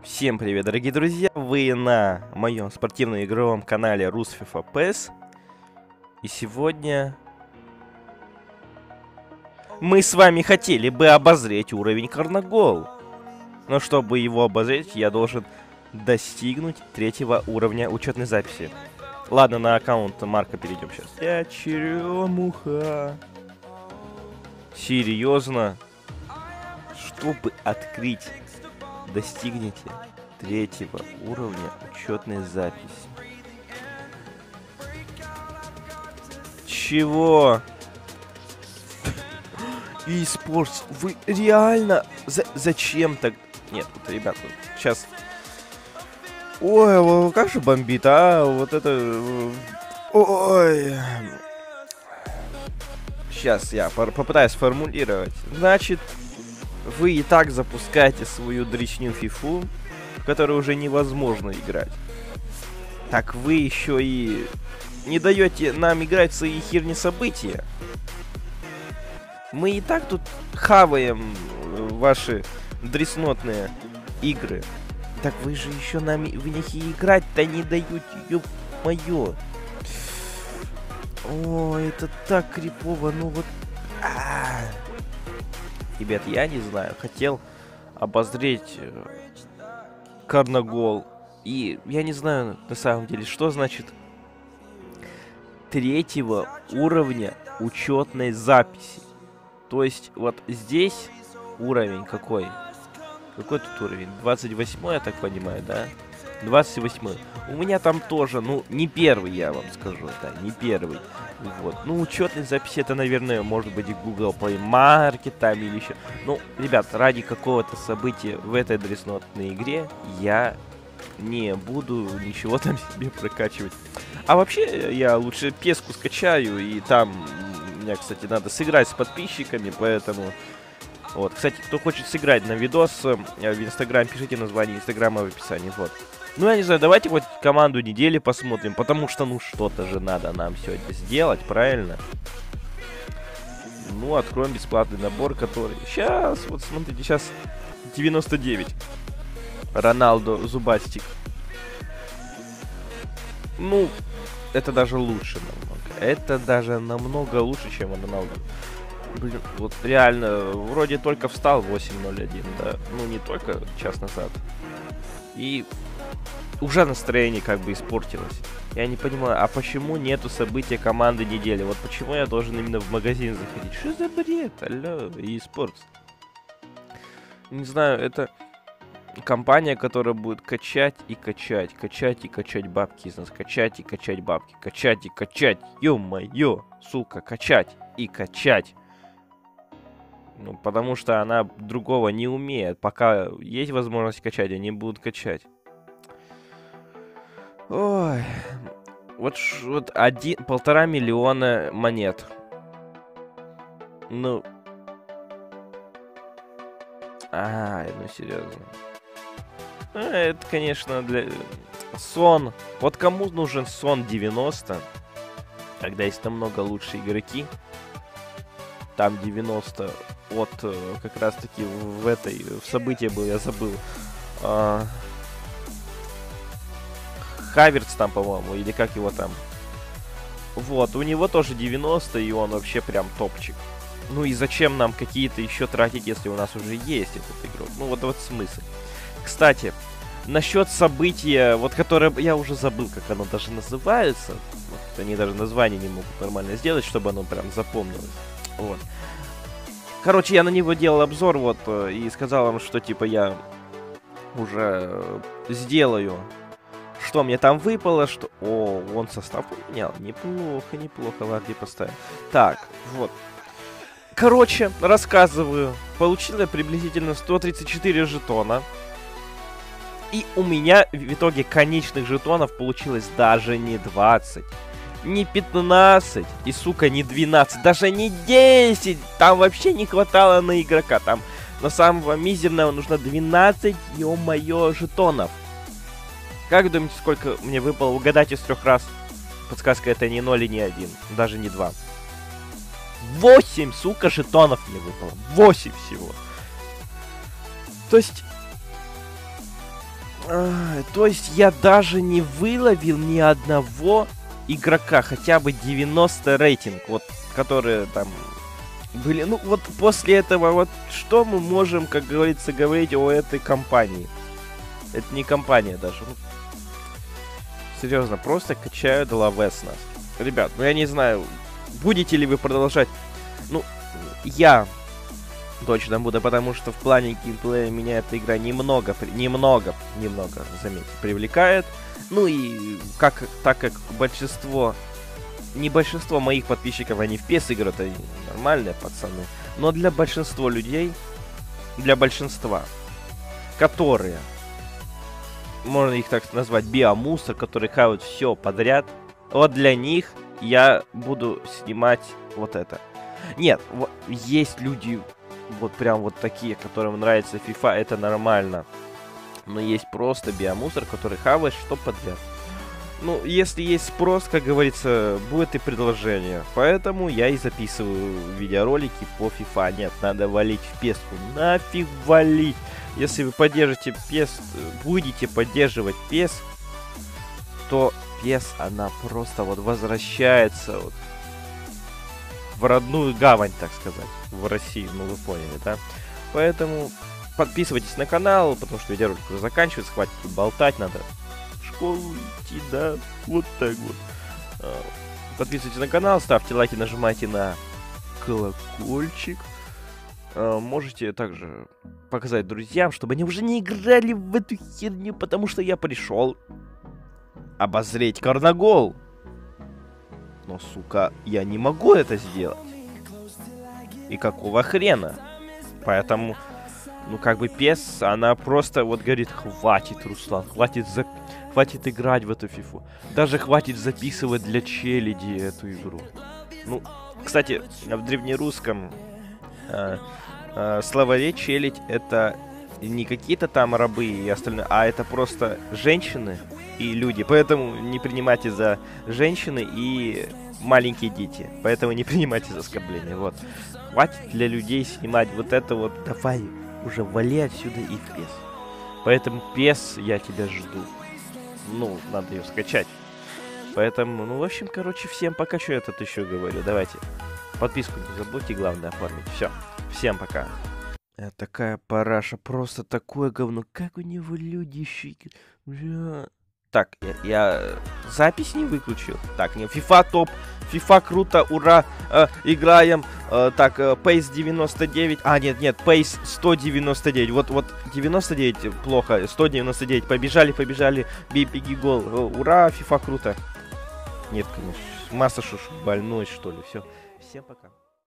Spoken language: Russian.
Всем привет, дорогие друзья! Вы на моем спортивно-игровом канале RusFIFA PES. И сегодня мы с вами хотели бы обозреть уровень Карнагол. Но чтобы его обозреть, я должен достигнуть 3-го уровня учетной записи. Ладно, на аккаунт Марка перейдем сейчас. Я черемуха. Серьезно? Чтобы открыть, достигните 3-го уровня учетной записи. Чего? eSports, вы реально? Зачем так? Нет, вот, ребята, сейчас... Ой, как же бомбит, а? Вот это... Ой... Сейчас я попытаюсь сформулировать. Значит, вы и так запускаете свою дричню фифу, в которой уже невозможно играть. Так вы еще и не даете нам играть в свои херни события. Мы и так тут хаваем ваши дреснотные игры. Так вы же еще нам в них и играть-то не даете, ё-моё. О, это так крипово, ну вот... Ребят, я не знаю, хотел обозреть Карнагол. И я не знаю, на самом деле, что значит 3-го уровня учетной записи. То есть, вот здесь уровень какой? Какой тут уровень? 28, я так понимаю, да? 28. У меня там тоже, ну, не первый, я вам скажу, да, не первый. Вот. Ну, учетной записи это, наверное, может быть и Google Play Market там или еще. Ну, ребят, ради какого-то события в этой дреснотной игре я не буду ничего там себе прокачивать. А вообще, я лучше песку скачаю, и там, мне, кстати, надо сыграть с подписчиками, поэтому... Вот, кстати, кто хочет сыграть на видос в Инстаграм, пишите название Инстаграма в описании, вот. Ну, я не знаю, давайте вот команду недели посмотрим, потому что, ну, что-то же надо нам сегодня сделать, правильно? Ну, откроем бесплатный набор, который... Сейчас, вот смотрите, сейчас 99. Роналдо Зубастик. Ну, это даже лучше намного. Это даже намного лучше, чем Роналдо. Блин, вот реально, вроде только встал 8:01, да? Ну, не только час назад. И уже настроение как бы испортилось. Я не понимаю, а почему нету события команды недели? Вот почему я должен именно в магазин заходить? Что за бред? Алло, eSports. Не знаю, это компания, которая будет качать и качать, качать и качать бабки из нас, качать и качать бабки, качать и качать, ё-моё, сука, качать и качать. Ну, потому что она другого не умеет. Пока есть возможность качать, они будут качать. Ой. Вот 1,5 миллиона монет. Ну. Ну серьезно. Это, конечно, для... Сон. Вот кому нужен сон 90, когда есть намного лучшие игроки. Там 90 от как раз таки в событии был, я забыл. Хаверц там, по-моему, или как его там. Вот, у него тоже 90, и он вообще прям топчик. Ну и зачем нам какие-то еще тратить, если у нас уже есть этот игрок? Ну вот смысл. Кстати, насчет события, вот которое я уже забыл, как оно даже называется. Вот, они даже название не могут нормально сделать, чтобы оно прям запомнилось. Вот. Короче, я на него делал обзор, вот, и сказал вам, что, типа, я уже сделаю, что мне там выпало, что... О, он состав поменял. Неплохо, неплохо, ладно, поставим. Так, вот. Короче, рассказываю. Получил я приблизительно 134 жетона. И у меня в итоге конечных жетонов получилось даже не 20. Не 15 и, сука, не 12, даже не 10. Там вообще не хватало на игрока. Там на самого мизерного нужно 12, ё-моё, жетонов. Как думаете, сколько мне выпало? Угадайте с 3 раз. Подсказка, это не 0 и не 1, даже не 2. 8, сука, жетонов мне выпало. 8 всего. То есть То есть я даже не выловил ни одного игрока, хотя бы 90 рейтинг, вот, которые там были. Ну, вот после этого, вот, что мы можем, как говорится, говорить о этой компании? Это не компания даже. Ну, серьезно, просто качают лавес нас. Ребят, ну я не знаю, будете ли вы продолжать. Ну, я точно буду, потому что в плане геймплея меня эта игра немного, заметьте, привлекает. Ну и так как не большинство моих подписчиков, они в PES играют, они нормальные пацаны. Но для большинства людей, которые, можно их так назвать, биомусор, которые хавают все подряд, вот для них я буду снимать вот это. Нет, вот, есть люди, вот прям вот такие, которым нравится FIFA, это нормально. Но есть просто биомусор, который хавает что подряд. Ну, если есть спрос, как говорится, будет и предложение. Поэтому я и записываю видеоролики по FIFA. Нет, надо валить в PES. Нафиг валить. Если вы поддержите PES, будете поддерживать PES, то PES, она просто вот возвращается вот в родную гавань, так сказать, в Россию, ну вы поняли, да? Поэтому подписывайтесь на канал, потому что видеоролик уже заканчивается, хватит тут болтать, надо в школу идти, да, вот так вот. Подписывайтесь на канал, ставьте лайки, нажимайте на колокольчик. Можете также показать друзьям, чтобы они уже не играли в эту херню, потому что я пришел обозреть Карнагол. Но, сука, я не могу это сделать. И какого хрена? Поэтому, ну, как бы PES, она просто вот говорит, хватит, Руслан, хватит играть в эту фифу. Даже хватит записывать для челяди эту игру. Ну, кстати, в древнерусском словаре челядь это не какие-то там рабы и остальное, а это просто женщины и люди. Поэтому не принимайте за женщины и маленькие дети. Поэтому не принимайте за оскорбление. Вот. Хватит для людей снимать вот это вот. Давай уже вали отсюда и в PES. Поэтому PES, я тебя жду. Ну, надо ее скачать. Поэтому, ну, в общем, короче, всем пока. Что я тут еще говорю? Давайте. Подписку не забудьте, главное, оформить. Все. Всем пока. Такая параша, просто такое говно. Как у него люди щики. Так, я запись не выключил. Так, не, FIFA топ. FIFA круто, ура. Играем. Так, PES 99. А, нет, PES 199. Вот 99 плохо. 199. Побежали. Бей гол. Ура, FIFA круто. Нет, конечно. Масса шуш больной, что ли. Все. Всем пока.